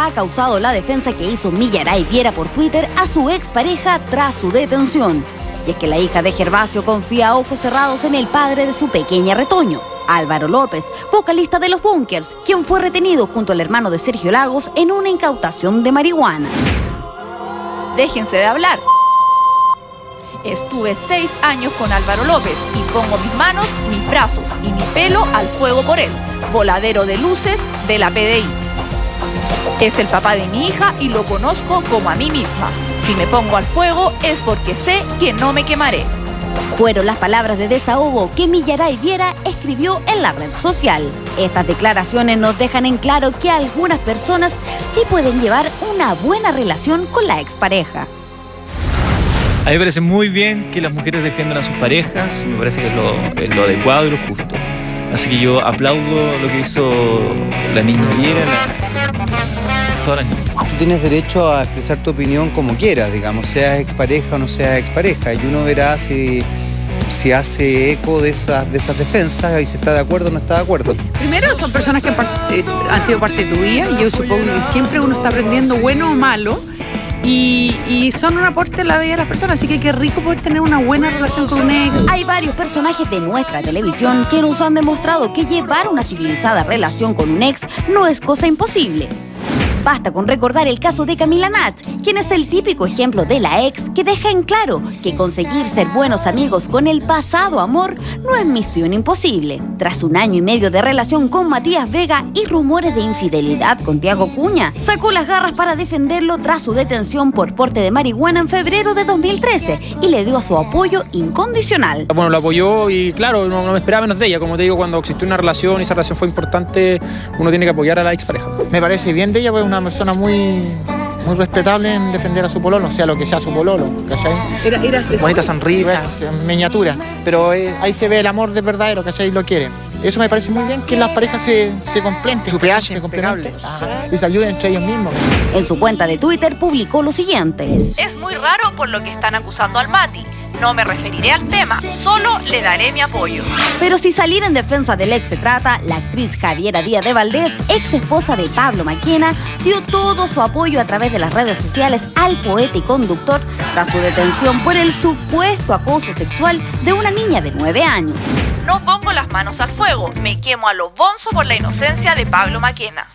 ha causado la defensa que hizo Millaray Viera por Twitter a su expareja tras su detención. Y es que la hija de Gervasio confía a ojos cerrados en el padre de su pequeña retoño, Álvaro López, vocalista de Los Bunkers, quien fue retenido junto al hermano de Sergio Lagos en una incautación de marihuana. Déjense de hablar. Estuve 6 años con Álvaro López y pongo mis manos, mis brazos y mi pelo al fuego por él. Voladero de luces de la PDI. Es el papá de mi hija y lo conozco como a mí misma. Si me pongo al fuego es porque sé que no me quemaré. Fueron las palabras de desahogo que Millaray Viera escribió en la red social. Estas declaraciones nos dejan en claro que algunas personas sí pueden llevar una buena relación con la expareja. A mí me parece muy bien que las mujeres defiendan a sus parejas, me parece que es lo adecuado y lo justo. Así que yo aplaudo lo que hizo la niña Viera, todas las niñas. Tú tienes derecho a expresar tu opinión como quieras, digamos, seas expareja o no seas expareja, y uno verá si hace eco de esas defensas y si está de acuerdo o no está de acuerdo. Primero, son personas que han sido parte de tu vida, y yo supongo que siempre uno está aprendiendo bueno o malo, y son un aporte a la vida de las personas, así que qué rico poder tener una buena relación con un ex. Hay varios personajes de nuestra televisión que nos han demostrado que llevar una civilizada relación con un ex no es cosa imposible. Basta con recordar el caso de Camila Nach, quien es el típico ejemplo de la ex que deja en claro que conseguir ser buenos amigos con el pasado amor no es misión imposible. Tras 1 año y medio de relación con Matías Vega y rumores de infidelidad con Tiago Cuña, sacó las garras para defenderlo tras su detención por porte de marihuana en febrero de 2013 y le dio su apoyo incondicional. Bueno, lo apoyó y claro, no me esperaba menos de ella. Como te digo, cuando existió una relación y esa relación fue importante, uno tiene que apoyar a la expareja. Me parece bien de ella, pues una persona muy respetable en defender a su pololo, sea lo que sea su pololo, ¿cachai? Bonita sonrisa, miniatura, pero ahí se ve el amor de verdadero, ¿cachai? Lo quiere. Eso me parece muy bien, que las parejas se complementen, su pH se complementen y se ayuden entre ellos mismos. En su cuenta de Twitter publicó lo siguiente: Es muy raro por lo que están acusando al Mati. No me referiré al tema, solo le daré mi apoyo. Pero si salir en defensa del ex se trata, la actriz Javiera Díaz de Valdés, ex esposa de Pablo Maquena, dio todo su apoyo a través de las redes sociales al poeta y conductor tras su detención por el supuesto acoso sexual de una niña de 9 años. No pongo las manos al fuego, me quemo a lo bonzo por la inocencia de Pablo Maquena.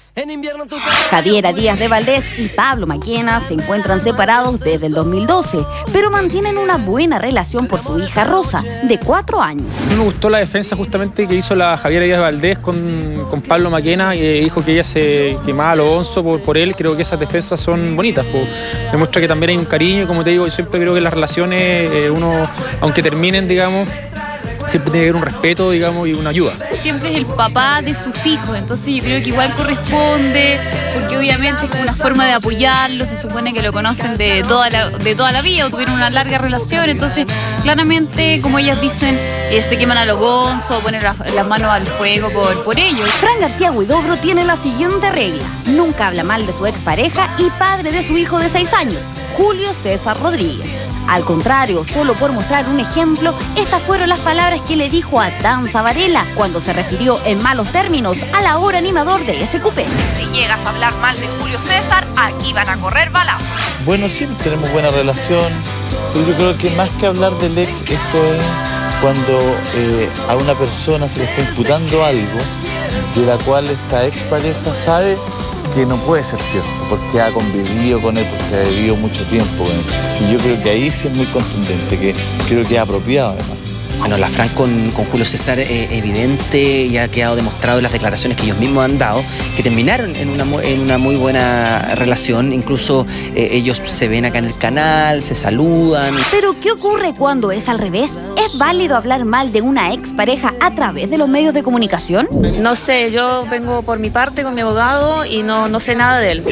Javiera Díaz de Valdés y Pablo Maquena se encuentran separados desde el 2012, pero mantienen una buena relación por su hija Rosa, de 4 años. A mí me gustó la defensa justamente que hizo la Javiera Díaz de Valdés con Pablo Maquena, dijo que ella se quemaba a lo onzo por él. Creo que esas defensas son bonitas, demuestra que también hay un cariño, como te digo, yo siempre creo que las relaciones, uno, aunque terminen, digamos, siempre tiene que haber un respeto, digamos, y una ayuda. Siempre es el papá de sus hijos, entonces yo creo que igual corresponde, porque obviamente es como una forma de apoyarlo, se supone que lo conocen de toda la vida o tuvieron una larga relación, entonces claramente, como ellas dicen, se queman a lo gonzo, ponen las manos al fuego por ellos. Fran García Huidobro tiene la siguiente regla: nunca habla mal de su expareja y padre de su hijo de 6 años, Julio César Rodríguez. Al contrario, solo por mostrar un ejemplo, estas fueron las palabras que le dijo a Danza Varela cuando se refirió en malos términos al ahora animador de SQP. Si llegas a hablar mal de Julio César, aquí van a correr balazos. Bueno, siempre tenemos buena relación, pero yo creo que más que hablar del ex, esto es cuando a una persona se le está imputando algo de la cual esta expareja sabe que no puede ser cierto, porque ha convivido con él, porque ha vivido mucho tiempo con él. Y yo creo que ahí sí es muy contundente, que creo que es apropiado además. Bueno, la Fran con Julio César es evidente y ha quedado demostrado en las declaraciones que ellos mismos han dado, que terminaron en una muy buena relación. Incluso ellos se ven acá en el canal, se saludan. Pero ¿qué ocurre cuando es al revés? ¿Es válido hablar mal de una expareja a través de los medios de comunicación? No sé, yo vengo por mi parte con mi abogado y no sé nada de él.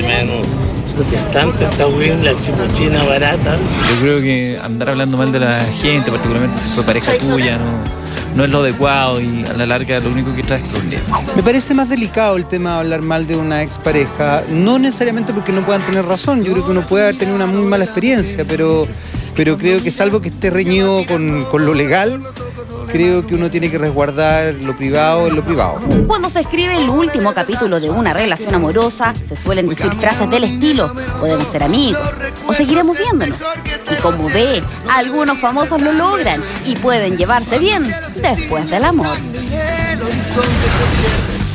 Está bien la chipuchina barata. Yo creo que andar hablando mal de la gente, particularmente si fue pareja tuya, no es lo adecuado y a la larga lo único que trae es problemas. Me parece más delicado el tema de hablar mal de una expareja, no necesariamente porque no puedan tener razón. Yo creo que uno puede haber tenido una muy mala experiencia, pero creo que salvo que esté reñido con lo legal, creo que uno tiene que resguardar lo privado en lo privado. Cuando se escribe el último capítulo de una relación amorosa, se suelen decir frases del estilo: podemos ser amigos o seguiremos viéndonos. Y como ve, algunos famosos lo logran y pueden llevarse bien después del amor. El horizonte se pierde.